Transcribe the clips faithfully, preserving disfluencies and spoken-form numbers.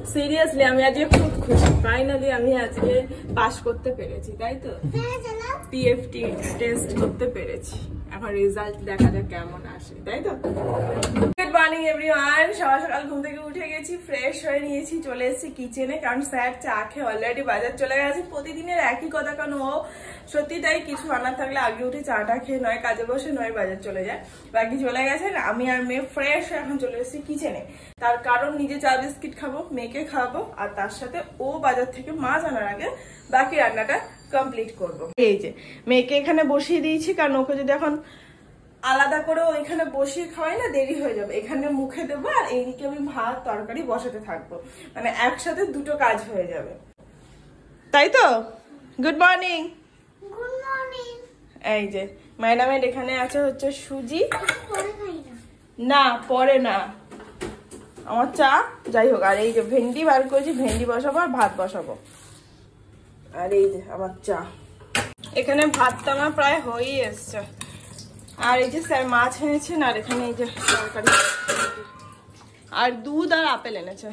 Seriously আমি আজকে খুব খুশি, ফাইনালি আমি আজকে পাস করতে পেরেছি, তাই তো পিএফটি টেস্ট করতে পেরেছি। এখন রেজাল্ট দেখা যাক কেমন আসে, তাই তো। গুড মর্নিং এভরিওয়ান, সকাল সকাল ঘুম থেকে উঠে গেছি, ফ্রেশ হয়ে নিয়েছি, চলে এসেছি কিচেনে, কারণ স্যার চা খেয়ে অলরেডি বাজার চলে গেছে। প্রতিদিনের একই কথা, কারণ ও সত্যি তাই, কিছু আনার থাকলে আগে উঠে চাটা খেয়ে নয় কাজে বসে নয় বাজার চলে যায়, বাকি চলে গেছে। আমি আর মেয়ে ফ্রেশ এখন চলে এসেছি কিচেনে, তার কারণ নিজে চা বিস্কিট খাবো, মেয়েকে খাবো, আর তার সাথে ও বাজার থেকে মাছ আনার আগে বাকি রান্নাটা কমপ্লিট করব। এই যে মেয়েকে এখানে বসিয়ে দিয়েছি, কারণ ওকে যদি এখন আলাদা করে ওইখানে বসিয়ে খাওয়াই না দেরি হয়ে যাবে, এখানে মুখে দেবো আর এইদিকে আমি ভাত তরকারি বসাতে থাকবো, মানে একসাথে দুটো কাজ হয়ে যাবে, তাই তো। Good morning. Good morning. এই যে ম্যাডামের এখানে আছে হচ্ছে সুজি, না পরে না আমার চা, যাই হোক। আর এই যে ভেন্ডি বার করেছি, ভেন্ডি বসাবো আর ভাত বসাবো। আর এই যে আমার চা, এখানে ভাতটা আমার প্রায় হয়েই এসছে। আর এই যে স্যার মাছ এনেছেন, আর এখানে এই যে তরকারি, আর দুধ আর আপেল এনেছে,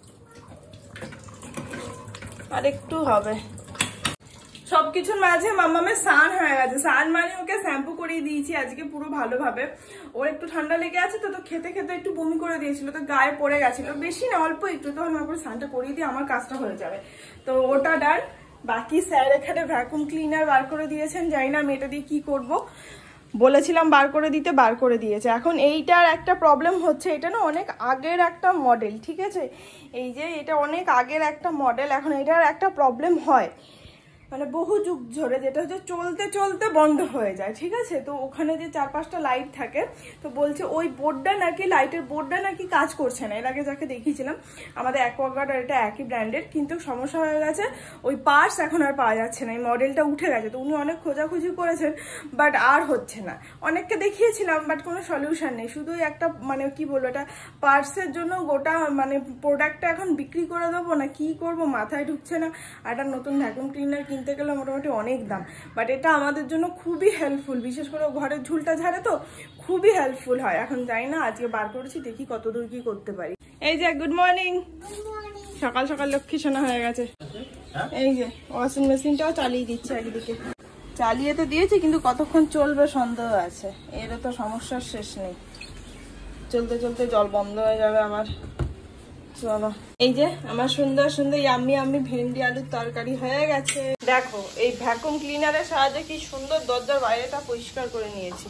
আর একটু হবে। সবকিছুর মাঝে মাম্মামের স্নান হয়ে গেছে, স্নান মানে ওকে শ্যাম্পু করিয়ে দিয়েছি আজকে পুরো ভালোভাবে। ওর একটু ঠান্ডা লেগে আছে তো, তো খেতে খেতে একটু বমি করে দিয়েছিল, তো গায়ে পড়ে গেছিল, বেশি না অল্প একটু, তো আমার উপরে স্নানটা করিয়ে দিয়ে আমার কাজটা হয়ে যাবে। তো ওটা ডান। বাকি স্যার এখানে ভ্যাকুম ক্লিনার বার করে দিয়েছেন, জানি না আমি এটা দিয়ে কি করবো, বলেছিলাম বার করে দিতে, বার করে দিয়েছে। এখন এইটার একটা প্রবলেম হচ্ছে, এটা না অনেক আগের একটা মডেল, ঠিক আছে, এই যে এটা অনেক আগের একটা মডেল। এখন এটার একটা প্রবলেম হয়, মানে বহু যুগ ধরে, যেটা হচ্ছে চলতে চলতে বন্ধ হয়ে যায়, ঠিক আছে। তো ওখানে যে চার পাঁচটা লাইট থাকে, তো বলছে ওই বোর্ডটা নাকি, লাইটের বোর্ডটা নাকি কাজ করছে না। এর আগে যাকে দেখিয়েছিলাম আমাদের অ্যাকোয়াগার্ড, আর এটা একই ব্র্যান্ডের, কিন্তু সমস্যা হয়ে গেছে, ওই পার্টস এখন আর পাওয়া যাচ্ছে না, এই মডেলটা উঠে গেছে। তো উনি অনেক খোঁজাখুঁজি করেছেন, বাট আর হচ্ছে না। অনেককে দেখিয়েছিলাম, বাট কোনো সলিউশন নেই, শুধুই একটা মানে কি বলবো, এটা পার্টসের জন্য গোটা মানে প্রোডাক্টটা এখন বিক্রি করে দেবো না কি করব, মাথায় ঢুকছে না। আর একটা নতুন ভ্যাকুম ক্লিনার কিনতে গেলে মোটামুটি অনেক দাম, বাট এটা আমাদের জন্য খুবই হেল্পফুল, বিশেষ করে ঘরের ঝুলটা ঝাড়ে তো খুবই হেল্পফুল হয়। এখন যাই না, আজকে বার করেছি, দেখি কত দূর কি করতে পারি। এই যে গুড মর্নিং, সকাল সকাল লক্ষ্মী সোনা হয়ে গেছে। এই যে ওয়াশিং মেশিনটাও চালিয়ে দিচ্ছে, একদিকে চালিয়ে তো দিয়েছি, কিন্তু কতক্ষণ চলবে সন্দেহ আছে, এরও তো সমস্যার শেষ নেই, চলতে চলতে জল বন্ধ হয়ে যাবে আমার। চলো, এই যে আমার সুন্দর সুন্দর ইয়াম্মি ইয়াম্মি ভেন্ডি আলুর তরকারি হয়ে গেছে। দেখো এই ভ্যাকুম ক্লিনারের সাহায্যে কি সুন্দর দরজার বাইরেটা পরিষ্কার করে নিয়েছি।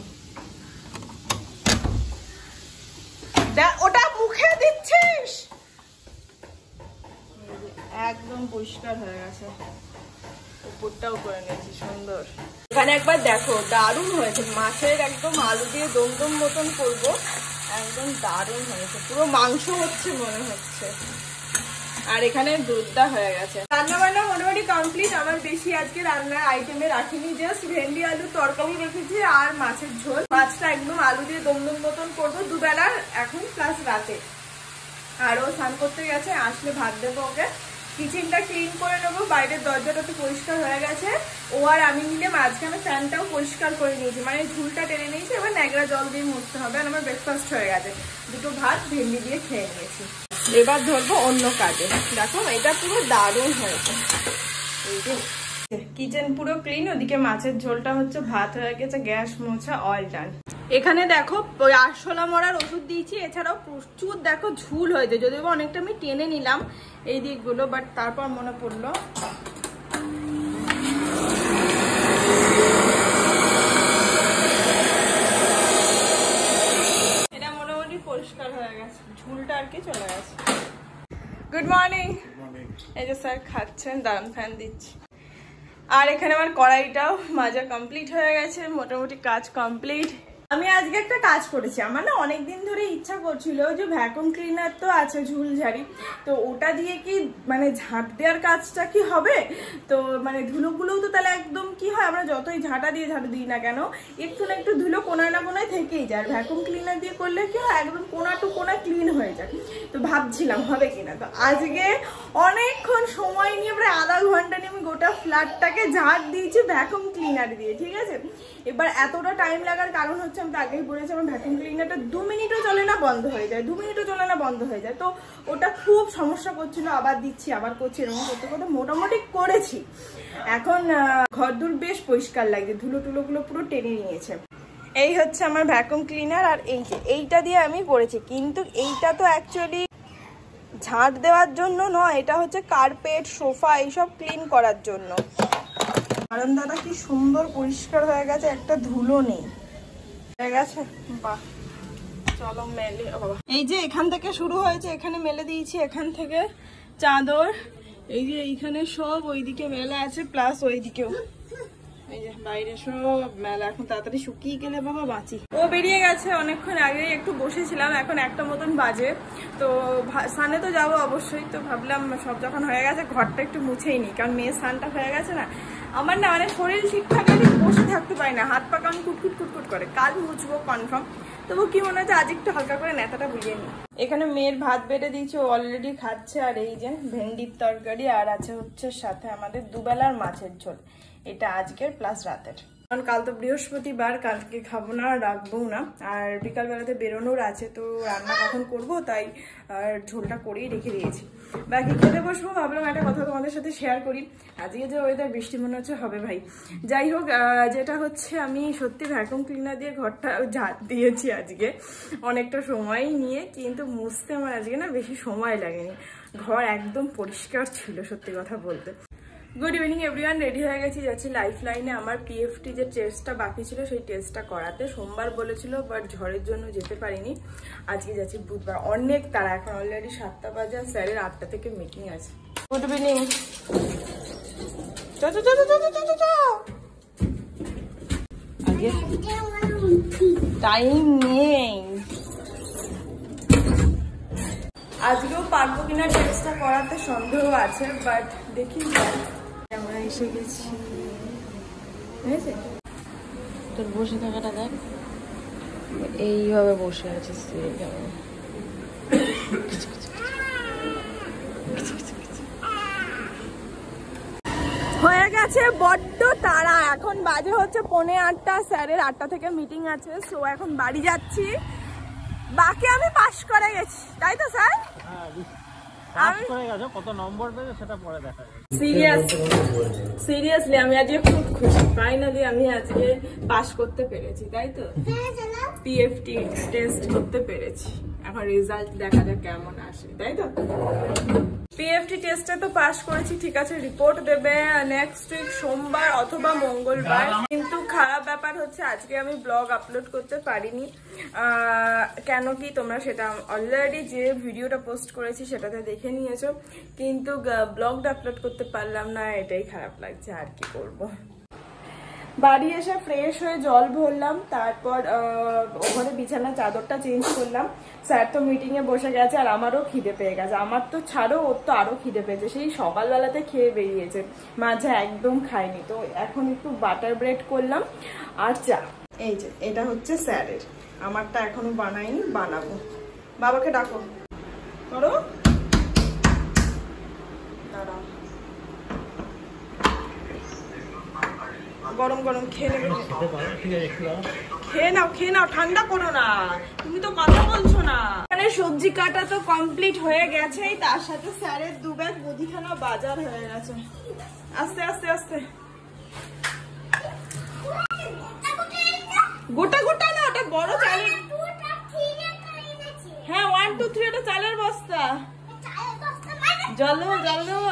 ওটা মুখে দিচ্ছিস, একদম পরিষ্কার হয়ে গেছে, উপরটাও করে নিয়েছি সুন্দর। এখানে একবার দেখো, দারুণ হয়েছে, মাছের একদম আলু দিয়ে দমদম মতন করবো, একদম দারুণ হয়েছে, পুরো মাংস হচ্ছে মনে হচ্ছে। আর এখানে দুধটা হয়ে গেছে। রান্না বান্না মোটামুটি কমপ্লিট। আমার বেশি আজকে রান্নার আইটেমে রাখিনি, জাস্ট ভেন্ডি আলু তরকারি রেখেছি আর মাছের ঝোল। মাছটা একদম আলু দিয়ে দমদম মতন করবো দুবেলার, এখন প্লাস রাতে। আর ও স্নান করতে গেছে, আসলে ভাত দেবো ওকে। কিচেনটা ক্লিন করে নেবো, বাইরের দরজাটা তো পরিষ্কার হয়ে গেছে। ও আর আমি মিলে মাঝখানে ফ্যানটাও পরিষ্কার করে নিয়েছি, মানে ঝুলটা টেনে নিয়েছি, এবার ন্যাকড়া জল দিয়ে মুছতে হবে। আর আমার ব্রেকফাস্ট হয়ে গেছে, দুটো ভাত ভেন্ডি দিয়ে খেয়ে নিয়েছি। এবার ধরবো অন্য কাজে। দেখো এটা পুরো দারুণ হয়েছে, এই যে কিচেন পুরো ক্লিন, ওদিকে মাছের ঝোলটা হচ্ছে, ভাত হয়ে গেছে, গ্যাস মোছা, অয়েল টান। এখানে দেখো ওই আরশোলা মরার ওষুধ দিয়েছি, এছাড়াও প্রচুর দেখো ঝুল হয়েছে, যদিও অনেকটা আমি টেনে নিলাম এই দিকগুলো, বাট তারপর মনে পড়লো এটা মোটামুটি পরিষ্কার হয়ে গেছে, ঝুলটা আর কি চলে গেছে। Good morning. এই যে স্যার খাচ্ছেন, দারুণ ফ্যান দিচ্ছি। আর এখানে আমার কড়াইটাও মাজা কমপ্লিট হয়ে গেছে, মোটামুটি কাজ কমপ্লিট। আমি আজকে একটা কাজ করেছি, আমার না অনেকদিন ধরে ইচ্ছা করছিল যে ভ্যাকুম ক্লিনার তো আছে ঝুল ঝাড়ি, তো ওটা দিয়ে কি মানে ঝাঁট দেওয়ার কাজটা কি হবে, তো মানে ধুলোগুলোও তো তাহলে একদম কি হয়, আমরা যতই ঝাঁটা দিয়ে ঝাঁটা দিই না কেন একটু না একটু ধুলো কোনায় না কোনায় থেকেই যায়। আর ভ্যাকুম ক্লিনার দিয়ে করলে কি হয়, একদম কোনা টু কোনা ক্লিন হয়ে যায়। তো ভাবছিলাম হবে কিনা, তো আজকে অনেকক্ষণ সময় নিয়ে প্রায় আধা ঘন্টা নিয়ে আমি গোটা ফ্ল্যাটটাকে ঝাঁট দিয়েছি ভ্যাকুম ক্লিনার দিয়ে, ঠিক আছে। এবার এতটা টাইম লাগার কারণ হচ্ছে আমি তো আগেই বলেছি আমার ভ্যাকুয়াম ক্লিনারটা দু মিনিটও চলে না বন্ধ হয়ে যায়, দু মিনিটও চলে না বন্ধ হয়ে যায়। তো ওটা খুব সমস্যা করছিল, আবার দিচ্ছি আবার করছি, এরকম করতে করতে মোটামুটি করেছি। এখন ঘরদোর বেশ পরিষ্কার লাগছে, ধুলো টুলোগুলো পুরো টেনে নিয়েছে। এই হচ্ছে আমার ভ্যাকুয়াম ক্লিনার, আর এই যে এইটা দিয়ে আমি করেছি, কিন্তু এইটা তো অ্যাকচুয়ালি ঝাঁট দেওয়ার জন্য নয়, এটা হচ্ছে কার্পেট সোফা এইসব ক্লিন করার জন্য। বারান্দাটা কি সুন্দর পরিষ্কার হয়ে গেছে, একটা ধুলো নেই হয়ে গেছে। বাহ, চলো মেলে। বাবা, এই যে এখান থেকে শুরু হয়েছে, এখানে মেলে দিয়েছি, এখান থেকে চাদর, এই যে এইখানে সব ওইদিকে মেলা আছে, প্লাস ওইদিকেও এই যে বাইরে সব মেলা। এখন তাড়াতাড়ি শুকিয়ে গেলে বাবা বাঁচি। ও বেরিয়ে গেছে অনেকক্ষণ আগে, একটু বসেছিলাম, এখন একটা মতন বাজে। তো সানে তো যাবো অবশ্যই, তো ভাবলাম সব যখন হয়ে গেছে ঘরটা একটু মুছেই নি, কারণ মেয়ের স্নানটা হয়ে গেছে না। আমার না মানে শরীর ঠিক থাকলে ঠিক বসে থাকতে পারি না, হাত পা কেমন কুটকুট কুটকুট করে। কাল মুছবো কনফার্ম, তবু কি মনে হচ্ছে আজ একটু হালকা করে নেতাটা বুঝিয়ে নিই। এখানে মেয়ের ভাত বেড়ে দিয়েছে, ও অলরেডি খাচ্ছে। আর এই যে ভেন্ডির তরকারি, আর আছে হচ্ছে সাথে আমাদের দুবেলার মাছের ঝোল, এটা আজকের প্লাস রাতের। কারণ কাল তো বৃহস্পতিবার, কালকে খাবো না, রাখবো না। আর বিকালবেলাতে বেরোনোর আছে, তো রান্না কখন করবো, তাই আর ঝোলটা করেই রেখে দিয়েছি। বাকি খেতে বসবো, ভাবলাম একটা কথা তোমাদের সাথে শেয়ার করি। আজকে যে ওয়েদার, বৃষ্টি মনে হচ্ছে হবে ভাই। যাই হোক, যেটা হচ্ছে আমি সত্যি ভ্যাকুয়াম ক্লিনার দিয়ে ঘরটা ঝাড় দিয়েছি আজকে অনেকটা সময় নিয়ে, কিন্তু মুছতে আমার আজকে না বেশি সময় লাগেনি, ঘর একদম পরিষ্কার ছিল সত্যি কথা বলতে। গুড ইভিনিং এভরিওয়ান, রেডি হয়ে গেছি, যাচ্ছি লাইফ লাইনে। আমার পিএফটি যে টেস্টটা বাকি ছিল সেই টেস্টটা করাতে। সোমবার বলেছিল, বাট ঝড়ের জন্য যেতে পারিনি। আজকে যাচ্ছি বুধবার, অনেক তারা, এখন অলরেডি সাতটা বাজে, আর স্যারের আটটা থেকে মিটিং আছে। গুড ইভিনিং, আগে টাইম নেই। আজকেও পারবো কিনা টেস্টটা করাতে সন্দেহ আছে, বাট দেখি। আমরা এসে গেছি, তোর বসে থাকাটা দেখ, এইভাবে বসে আছিস হয়ে গেছে বড্ড তাড়া। এখন বাজে হচ্ছে পৌনে আটটা, স্যারের আটটা থেকে মিটিং আছে, সো এখন বাড়ি যাচ্ছি। বাকি আমি পাস করে গেছি, তাই তো স্যার? সিরিয়াসলি আমি আজকে খুব খুশি, ফাইনালি আমি আজকে পাস করতে পেরেছি, তাই তো? পিএফটি টেস্ট করতে পেরেছি, এখন রেজাল্ট দেখা যাক কেমন আসে, তাই তো? পিএফটি টেস্টে তো পাস করেছি, ঠিক আছে। রিপোর্ট দেবে নেক্সট উইক সোমবার অথবা মঙ্গলবার। কিন্তু খারাপ ব্যাপার হচ্ছে আজকে আমি ব্লগ আপলোড করতে পারিনি। কেন কি তোমরা সেটা অলরেডি যে ভিডিওটা পোস্ট করেছি সেটাতে দেখে নিয়েছো, কিন্তু ব্লগটা আপলোড করতে পারলাম না, এটাই খারাপ লাগছে, আর কি করব। বাড়ি এসে ফ্রেশ হয়ে জল ভরলাম, তারপর ওখানে বিছানা চাদরটা চেঞ্জ করলাম। স্যার তো মিটিং এ বসে গেছে, আর আমারও খিদে পেয়ে গেছে। আমার তো ছাড়ো, ওর তো আরো খিদে পেয়েছে, সেই সকালবেলাতে খেয়ে বেরিয়েছে, মাঝে একদম খাইনি। তো এখন একটু বাটার ব্রেড করলাম আর চা। এই যে এটা হচ্ছে স্যারের, আমারটা এখনো বানাইনি, বানাবো। বাবাকে ডাকো, করো, দাঁড়াও, গরম গরম খেয়ে নেবে, খেয়ে নাও খেয়ে নাও, ঠান্ডা করো না, তুমি তো কথা বলছো না। এখানে সবজি কাটা তো কমপ্লিট হয়ে গেছেই, তার সাথে স্যারের দু ব্যাগ মুদিখানা বাজার হয়ে গেছে। আস্তে আস্তে আস্তে, গোটা গোটা না, ওটা বড় চালের, হ্যাঁ ওয়ান টু থ্রি, ওটা চালের বস্তা। জল দেবো জল দেবো।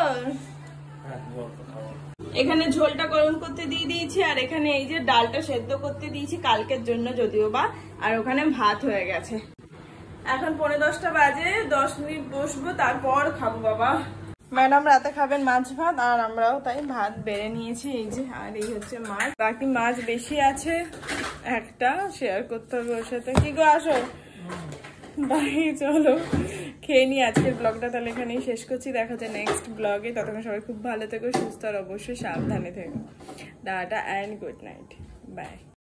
এখানে ঝোলটা গরম করতে দিয়ে দিয়েছি, আর এখানে এই যে ডালটা সেদ্ধ করতে দিয়েছি কালকের জন্য যদিও বা, আর ওখানে ভাত হয়ে গেছে। এখন পৌনে দশটা বাজে, দশ মিনিট বসবো, তারপর খাবো বাবা। ম্যাডাম রাতে খাবেন মাছ ভাত, আর আমরাও তাই ভাত বেড়ে নিয়েছি, এই যে। আর এই হচ্ছে মাছ, বাকি মাছ বেশি আছে, একটা শেয়ার করতে হবে ওর সাথে। কি গো, আসো বাই, চলো খেয়ে নিই। আজকের ব্লগটা তাহলে এখানেই শেষ করছি, দেখা যায় নেক্সট ব্লগে। ততক্ষণ সবাই খুব ভালো থেকো, সুস্থ আর অবশ্যই সাবধানে থেকো। Tata and good night, by.